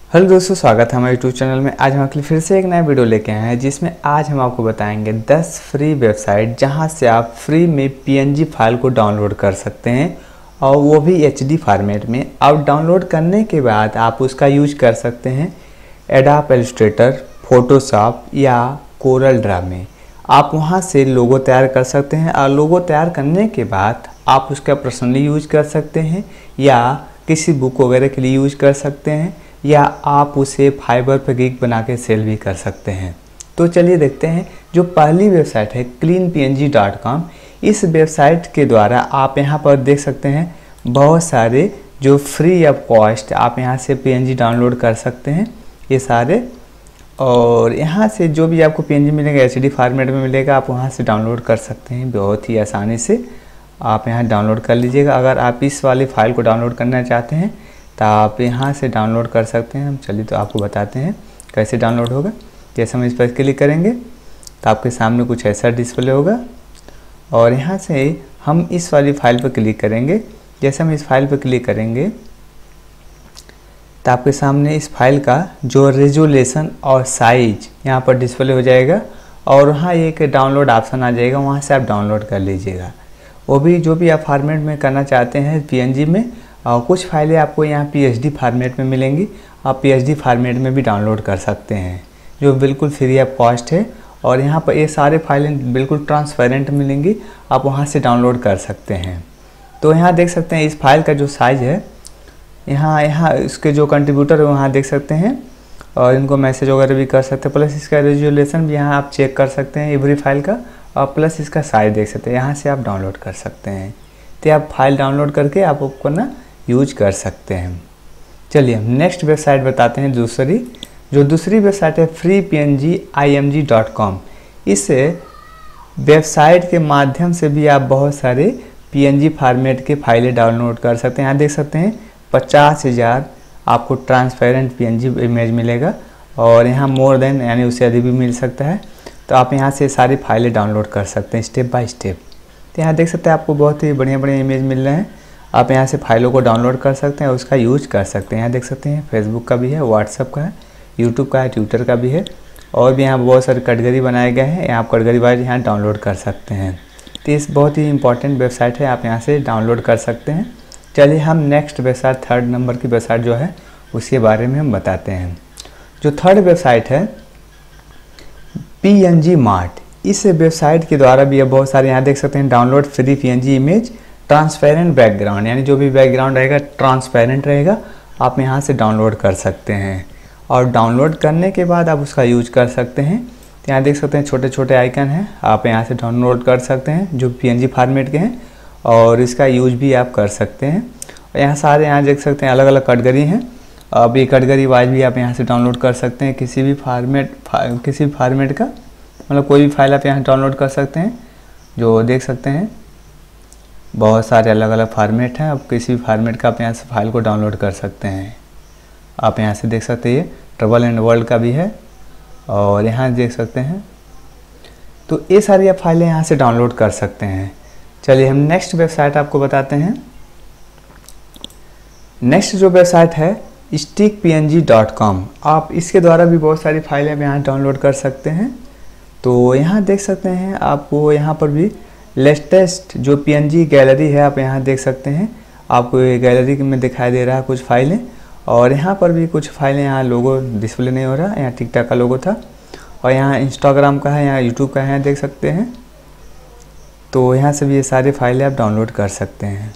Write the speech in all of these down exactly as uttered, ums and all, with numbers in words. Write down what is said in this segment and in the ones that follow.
Hello दोस्तों, स्वागत है हमारे यूट्यूब चैनल में। आज हम आपके लिए फिर से एक नया वीडियो लेके आए हैं, जिसमें आज हम आपको बताएंगे दस फ्री वेबसाइट जहां से आप फ्री में पीएनजी फाइल को डाउनलोड कर सकते हैं, और वो भी एचडी फॉर्मेट में। अब डाउनलोड करने के बाद आप उसका यूज कर सकते हैं एडोब इलस्ट्रेटर, फोटोशॉप या कोरल ड्रा में। आप वहां से लोगो तैयार कर सकते हैं, और लोगो तैयार करने के बाद आप उसका पर्सनली यूज कर सकते हैं, या किसी बुक वगैरह के लिए यूज कर सकते हैं, या आप उसे फाइबर पे गिग बना के सेल भी कर सकते हैं। तो चलिए देखते हैं। जो पहली वेबसाइट है clean P N G dot com, इस वेबसाइट के द्वारा आप यहाँ पर देख सकते हैं बहुत सारे जो फ्री ऑफ कॉस्ट आप यहाँ से पीएनजी डाउनलोड कर सकते हैं, ये सारे। और यहाँ से जो भी आपको पीएनजी मिलेगा एचडी फॉर्मेट में मिलेगा, आप वहाँ से डाउनलोड कर सकते हैं बहुत ही आसानी से। आप यहाँ डाउनलोड कर लीजिएगा। अगर आप इस वाली फाइल को डाउनलोड करना चाहते हैं तो आप यहाँ से डाउनलोड कर सकते हैं। हम चलिए तो आपको बताते हैं कैसे डाउनलोड होगा। जैसे हम इस पर क्लिक करेंगे तो आपके सामने कुछ ऐसा डिस्प्ले होगा, और यहाँ से हम इस वाली फाइल पर क्लिक करेंगे। जैसे हम इस फाइल पर क्लिक करेंगे तो आपके सामने इस फाइल का जो रेजोल्यूशन और साइज यहाँ पर डिस्प्ले हो जाएगा, और वहाँ एक डाउनलोड ऑप्शन आ जाएगा, वहाँ से आप डाउनलोड कर लीजिएगा। वो भी जो भी आप फॉर्मेट में करना चाहते हैं पीएनजी में। और कुछ फाइलें आपको यहाँ पीएचडी फॉर्मेट में मिलेंगी, आप पीएचडी फॉर्मेट में भी डाउनलोड कर सकते हैं, जो बिल्कुल फ्री ऑफ कॉस्ट है। और यहाँ पर ये सारे फाइलें बिल्कुल ट्रांसपेरेंट मिलेंगी, आप वहाँ से डाउनलोड कर सकते हैं। तो यहाँ देख सकते हैं इस फाइल का जो साइज़ है, यहाँ यहाँ इसके जो कंट्रीब्यूटर है वहाँ देख सकते हैं, और इनको मैसेज वगैरह भी कर सकते हैं। प्लस इसका रेजोल्यूशन भी यहाँ आप चेक कर सकते हैं एवरी फाइल का, और प्लस इसका साइज देख सकते हैं। यहाँ से आप डाउनलोड कर सकते हैं। तो आप फाइल डाउनलोड करके आप उसको ना यूज कर सकते हैं। चलिए हम नेक्स्ट वेबसाइट बताते हैं दूसरी। जो दूसरी वेबसाइट है free P N G I M G dot com. इस वेबसाइट के माध्यम से भी आप बहुत सारे पीएनजी फॉर्मेट के फाइलें डाउनलोड कर सकते हैं। यहाँ देख सकते हैं पचास हज़ार आपको ट्रांसपेरेंट पीएनजी इमेज मिलेगा, और यहाँ मोर देन यानी उससे अधिक भी मिल सकता है। तो आप यहाँ से सारी फाइलें डाउनलोड कर सकते हैं स्टेप बाय स्टेप। तो यहाँ देख सकते हैं आपको बहुत ही बढ़िया बढ़िया इमेज मिल रहे हैं। आप यहाँ से फाइलों को डाउनलोड कर सकते हैं, उसका यूज कर सकते हैं। यहाँ देख सकते हैं फेसबुक का भी है, व्हाट्सअप का है, यूट्यूब का है, ट्विटर का भी है, और भी यहाँ बहुत सारे कैटेगरी बनाए गए हैं। यहाँ आप कैटेगरी वाइज यहाँ डाउनलोड कर सकते हैं। तो इस बहुत ही इंपॉर्टेंट वेबसाइट है, आप यहाँ से डाउनलोड कर सकते हैं। चलिए हम नेक्स्ट वेबसाइट थर्ड नंबर की वेबसाइट जो है उसके बारे में हम बताते हैं। जो थर्ड वेबसाइट है पी एन जी मार्ट, इस वेबसाइट के द्वारा भी अब बहुत सारे यहाँ देख सकते हैं download free PNG image transparent background, यानी जो भी बैकग्राउंड रहेगा ट्रांसपेरेंट रहेगा, आप यहाँ से डाउनलोड कर सकते हैं। और डाउनलोड करने के बाद आप उसका यूज कर सकते हैं। तो यहाँ देख सकते हैं छोटे छोटे आइकन हैं, आप यहाँ से डाउनलोड कर सकते हैं जो पीएनजी फॉर्मेट के हैं, और इसका यूज भी आप कर सकते हैं। और यहाँ सारे यहाँ देख सकते हैं अलग अलग कैटेगरी हैं। अब ये कैटेगरी वाइज भी आप यहाँ से डाउनलोड कर सकते हैं। किसी भी फॉर्मेट किसी भी फॉर्मेट का मतलब कोई भी फाइल आप यहाँ डाउनलोड कर सकते हैं। जो देख सकते हैं बहुत सारे अलग अलग फार्मेट हैं, आप किसी भी फार्मेट का आप यहाँ से फाइल को डाउनलोड कर सकते हैं। आप यहाँ से देख सकते हैं ट्रबल एंड वर्ल्ड का भी है, और यहाँ देख सकते हैं। तो ये सारी आप फाइलें यहाँ से डाउनलोड कर सकते हैं। चलिए हम नेक्स्ट वेबसाइट आपको बताते हैं। नेक्स्ट जो वेबसाइट है stick P N G dot com, आप इसके द्वारा भी बहुत सारी फाइलें आप यहाँ डाउनलोड कर सकते हैं। तो यहाँ देख सकते हैं आपको यहाँ पर भी लेटेस्ट जो पीएनजी गैलरी है आप यहाँ देख सकते हैं। आपको ये गैलरी में दिखाई दे रहा है कुछ फाइलें, और यहाँ पर भी कुछ फाइलें, यहाँ लोगो डिस्प्ले नहीं हो रहा, यहाँ टिकटॉक का लोगो था, और यहाँ इंस्टाग्राम का है, यहाँ यूट्यूब का है, देख सकते हैं। तो यहाँ से भी ये सारी फाइलें आप डाउनलोड कर सकते हैं।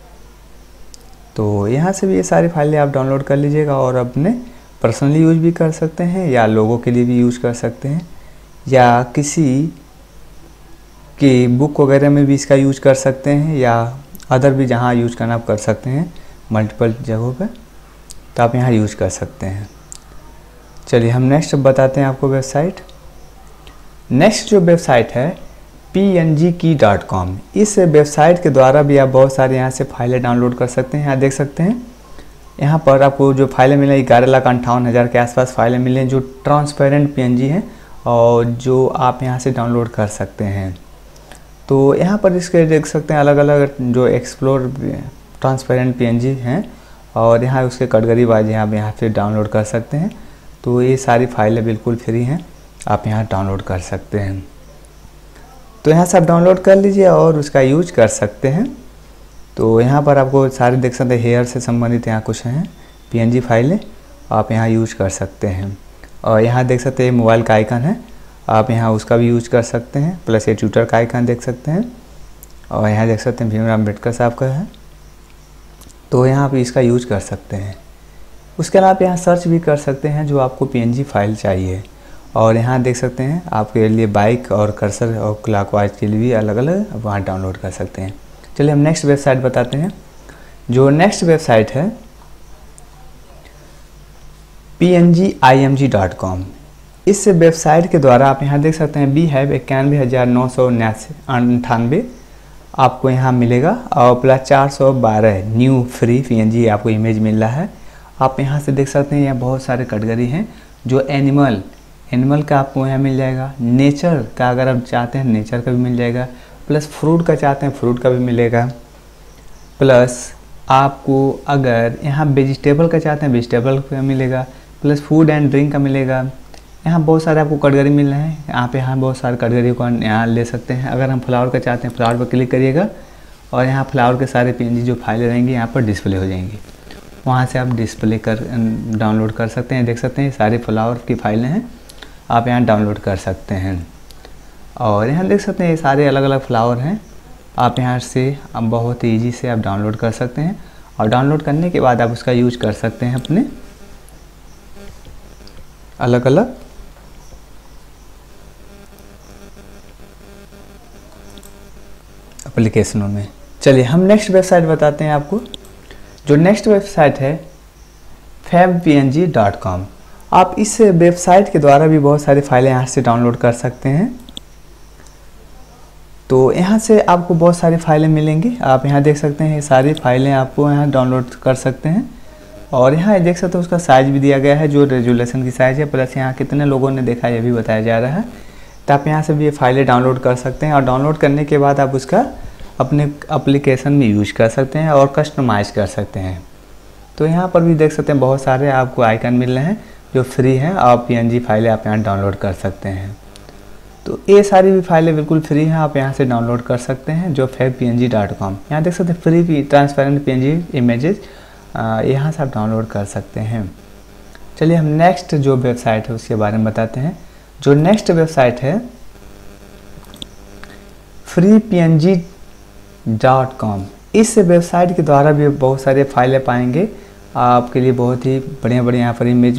तो यहाँ से भी ये सारी फाइलें आप डाउनलोड कर लीजिएगा, और अपने पर्सनली यूज भी कर सकते हैं, या लोगों के लिए भी यूज कर सकते हैं, या किसी कि बुक वगैरह में भी इसका यूज कर सकते हैं, या अदर भी जहाँ यूज करना आप कर सकते हैं मल्टीपल जगहों पे। तो आप यहाँ यूज कर सकते हैं। चलिए हम नेक्स्ट बताते हैं आपको वेबसाइट। नेक्स्ट जो वेबसाइट है P N G key dot com, इस वेबसाइट के द्वारा भी आप बहुत सारे यहाँ से फाइलें डाउनलोड कर सकते हैं। यहाँ देख सकते हैं यहाँ पर आपको जो फाइलें मिले ग्यारह लाख अंठावन हज़ार के आसपास फाइलें मिले जो ट्रांसपेरेंट पीएनजी हैं, और जो आप यहाँ से डाउनलोड कर सकते हैं। तो यहाँ पर इसके देख सकते हैं अलग अलग जो एक्सप्लोर ट्रांसपेरेंट पीएनजी हैं, और यहाँ उसके कैटेगरी वाइज यहाँ आप यहाँ से डाउनलोड कर सकते हैं। तो ये सारी फाइलें बिल्कुल फ्री हैं, आप यहाँ डाउनलोड कर सकते हैं। तो यहाँ से आप डाउनलोड कर लीजिए और उसका यूज कर सकते हैं। तो यहाँ पर आपको सारे देख सकते हैं, हेयर से संबंधित यहाँ कुछ हैं पीएनजी फाइलें, आप यहाँ यूज कर सकते हैं। और यहाँ देख सकते हैं मोबाइल का आइकन है, आप यहाँ उसका भी यूज कर सकते हैं। प्लस ये ट्विटर का आइकन देख सकते हैं, और यहाँ देख सकते हैं भीमराव अम्बेडकर साहब का है, तो यहाँ आप इसका यूज कर सकते हैं। उसके अलावा आप यहाँ सर्च भी कर सकते हैं जो आपको पीएनजी फाइल चाहिए। और यहाँ देख सकते हैं आपके लिए बाइक और कर्सर और क्लॉकवाइज के लिए भी अलग अलग वहाँ डाउनलोड कर सकते हैं। चलिए हम नेक्स्ट वेबसाइट बताते हैं। जो नेक्स्ट वेबसाइट है P N G I M G dot com. इस वेबसाइट के द्वारा आप यहाँ देख सकते हैं बी हैव इक्यानवे हज़ार नौ सौ उन्यासी अंठानवे आपको यहाँ मिलेगा, और प्लस चार सौ बारह न्यू फ्री पीएनजी आपको इमेज मिल रहा है। आप यहाँ से देख सकते हैं यहाँ बहुत सारे कैटेगरी हैं। जो एनिमल एनिमल का आपको यहाँ मिल जाएगा, नेचर का अगर आप चाहते हैं नेचर का भी मिल जाएगा, प्लस फ्रूट का चाहते हैं फ्रूट का भी मिलेगा, प्लस आपको अगर यहाँ वेजिटेबल का चाहते हैं वेजिटेबल का मिलेगा, प्लस फूड एंड ड्रिंक का मिलेगा। यहाँ बहुत सारे आपको कैटेगरी मिल रहे हैं, यहाँ पे यहाँ बहुत सारे कैटेगरी को यहाँ ले सकते हैं। अगर हम फ्लावर का चाहते हैं फ्लावर पर क्लिक करिएगा और यहाँ फ्लावर के सारे पीएनजी जो फाइलें रहेंगी यहाँ पर डिस्प्ले हो जाएंगी, वहाँ से आप डिस्प्ले कर डाउनलोड कर सकते हैं। देख सकते हैं सारे फ्लावर की फाइलें हैं, आप यहाँ डाउनलोड कर सकते हैं। और यहाँ देख सकते हैं ये सारे अलग अलग फ्लावर हैं, आप यहाँ से आप बहुत ईजी से आप डाउनलोड कर सकते हैं। और डाउनलोड करने के बाद आप उसका यूज कर सकते हैं अपने अलग अलग एप्लीकेशनों में। चलिए हम नेक्स्ट वेबसाइट बताते हैं आपको। जो नेक्स्ट वेबसाइट है fab P N G dot com. आप इस वेबसाइट के द्वारा भी बहुत सारी फाइलें यहाँ से डाउनलोड कर सकते हैं। तो यहाँ से आपको बहुत सारी फाइलें मिलेंगी, आप यहाँ देख सकते हैं ये सारी फाइलें आपको यहाँ डाउनलोड कर सकते हैं। और यहाँ देख सकते हैं उसका साइज़ भी दिया गया है, जो रेजोल्यूशन की साइज़ है, प्लस यहाँ कितने लोगों ने देखा ये भी बताया जा रहा है। तो आप यहाँ से भी ये फाइलें डाउनलोड कर सकते हैं, और डाउनलोड करने के बाद आप उसका अपने एप्लीकेशन में यूज कर सकते हैं और कस्टमाइज़ कर सकते हैं। तो यहाँ पर भी देख सकते हैं बहुत सारे आपको आइकन मिल रहे हैं जो फ्री हैं, और पीएनजी फाइलें आप यहाँ डाउनलोड कर सकते हैं। तो ये सारी भी फाइलें बिल्कुल फ्री हैं, आप यहाँ से डाउनलोड कर सकते हैं जो fab P N G dot com. यहाँ देख सकते हैं फ्री ट्रांसपेरेंट पीएनजी इमेजेस यहाँ से आप डाउनलोड कर सकते हैं। चलिए हम नेक्स्ट जो वेबसाइट है उसके बारे में बताते हैं। जो नेक्स्ट वेबसाइट है free P N G dot com. इस वेबसाइट के द्वारा भी बहुत सारे फाइलें पाएंगे आपके लिए, बहुत ही बढ़िया बढ़िया यहाँ पर इमेज।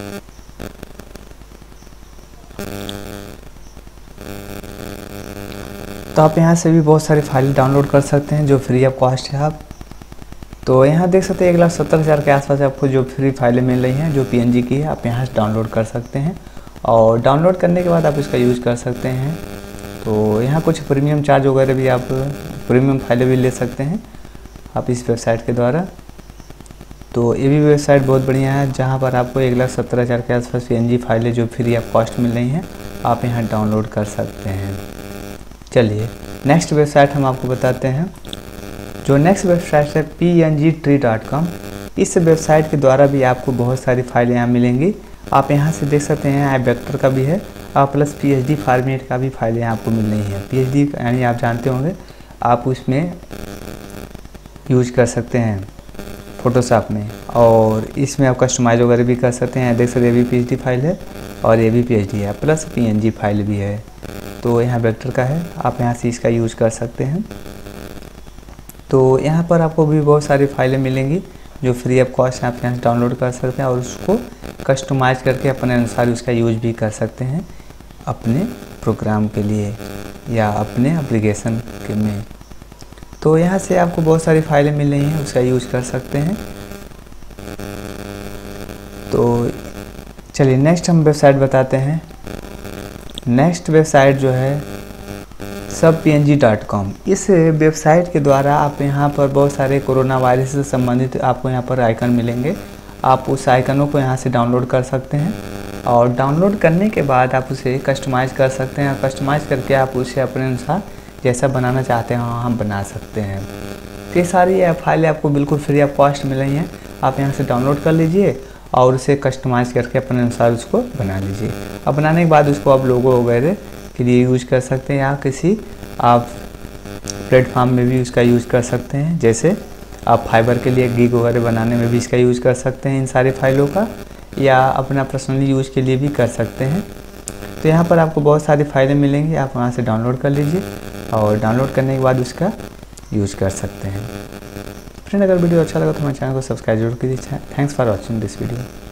तो आप यहाँ से भी बहुत सारी फाइल डाउनलोड कर सकते हैं जो फ्री ऑफ कॉस्ट है। आप तो यहाँ देख सकते हैं एक लाख सत्तर हज़ार के आसपास आपको जो फ्री फाइलें मिल रही हैं जो पीएनजी की है, आप यहाँ से डाउनलोड कर सकते हैं। और डाउनलोड करने के बाद आप इसका यूज़ कर सकते हैं। तो यहाँ कुछ प्रीमियम चार्ज वगैरह भी, आप प्रीमियम फाइलें भी ले सकते हैं आप इस वेबसाइट के द्वारा। तो ये भी वेबसाइट बहुत बढ़िया है जहाँ पर आपको एक लाख सत्तर हज़ार के आसपास पीएनजी फाइलें जो फ्री ऑफ कॉस्ट मिल रही हैं, आप यहाँ डाउनलोड कर सकते हैं। चलिए नेक्स्ट वेबसाइट हम आपको बताते हैं। जो नेक्स्ट वेबसाइट है P N G tree dot com. इस वेबसाइट के द्वारा भी आपको बहुत सारी फाइलें यहाँ मिलेंगी, आप यहाँ से देख सकते हैं। यहाँ वेक्टर का भी है और प्लस पीएचडी फॉर्मेट का भी फाइलें आपको मिल रही हैं। पीएचडी यानी आप जानते होंगे, आप उसमें यूज कर सकते हैं फोटोशॉप में, और इसमें आप कस्टमाइज वगैरह भी कर सकते हैं। देख सकते हैं ये भी पीएचडी फाइल है और ये भी पीएचडी है, प्लस पीएनजी फाइल भी है। तो यहाँ वेक्टर का है, आप यहाँ से इसका यूज कर सकते हैं। तो यहाँ पर आपको भी बहुत सारी फाइलें मिलेंगी जो फ्री ऑफ कॉस्ट आप यहाँ से डाउनलोड कर सकते हैं और उसको कस्टमाइज करके अपने अनुसार उसका यूज भी कर सकते हैं अपने प्रोग्राम के लिए या अपने एप्लीकेशन के में। तो यहाँ से आपको बहुत सारी फाइलें मिल रही हैं, उसका यूज कर सकते हैं। तो चलिए नेक्स्ट हम वेबसाइट बताते हैं। नेक्स्ट वेबसाइट जो है sub P N G dot com. इस वेबसाइट के द्वारा आप यहाँ पर बहुत सारे कोरोना वायरस से संबंधित आपको यहाँ पर आइकन मिलेंगे, आप उस आइकनों को यहाँ से डाउनलोड कर सकते हैं। और डाउनलोड करने के बाद आप उसे कस्टमाइज़ कर सकते हैं, कस्टमाइज़ करके आप उसे अपने अनुसार जैसा बनाना चाहते हैं हम बना सकते हैं। तो ये सारी फाइलें आपको बिल्कुल फ्री ऑफ कॉस्ट मिल रही हैं, आप यहाँ से डाउनलोड कर लीजिए और उसे कस्टमाइज़ करके अपने अनुसार उसको बना लीजिए। अब बनाने के बाद उसको आप लोगो वगैरह के लिए यूज कर सकते हैं या किसी आप प्लेटफॉर्म में भी उसका यूज़ कर सकते हैं। जैसे आप फाइबर के लिए गिग वगैरह बनाने में भी इसका यूज़ कर सकते हैं इन सारे फाइलों का, या अपना पर्सनली यूज़ के लिए भी कर सकते हैं। तो यहाँ पर आपको बहुत सारी फाइलें मिलेंगी, आप वहाँ से डाउनलोड कर लीजिए और डाउनलोड करने के बाद उसका यूज़ कर सकते हैं। फ्रेंड, अगर वीडियो अच्छा लगा तो हमारे चैनल को सब्सक्राइब जरूर कीजिए। Thanks for watching this video.